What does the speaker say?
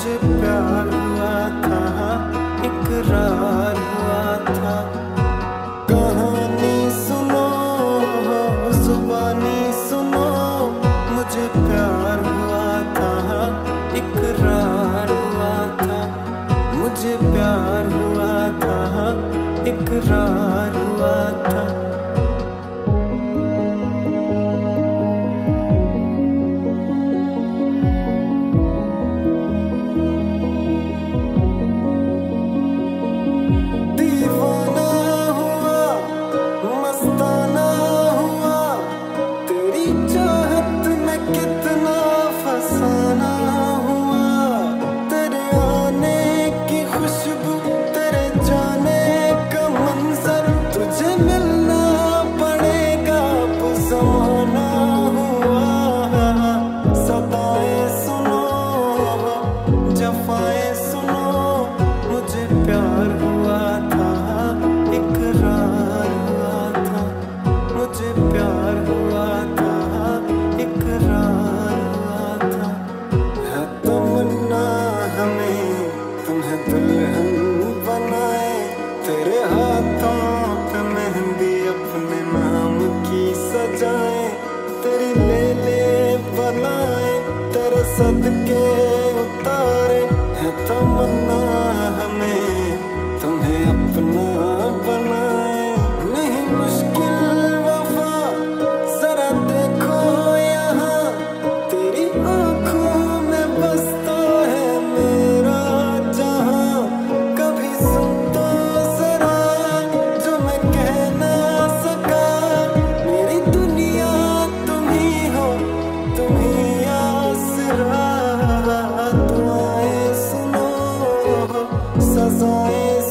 मुझे प्यार हुआ था, इकरार हुआ था। कहानी सुनो, जुबानी सुनो, मुझे प्यार हुआ था, इकरार हुआ था। मुझे प्यार हुआ था, इकरार हुआ था। जफ़ाएं सुनो, मुझे प्यार हुआ था, इकरार हुआ था। मुझे प्यार हुआ था, इकरार हुआ था। है तमन्ना हमें तुम्हें दुल्हन बनाए, तेरे हाथों पे मेहंदी अपने नाम की सजाए, तेरी ले बनाए, तेरे सदके उतारे। है तमन्ना हमें तुम्हें अपना बनाए। नहीं मुश्किल वफा, जरा देखो यहाँ, तेरी आंखों में बसता है मेरा जहां। कभी सुन तो जरा जो मैं कह ना सका, मेरी दुनिया तुम ही हो, तुम ही आसरा। दुआएं सुनो, सजाएं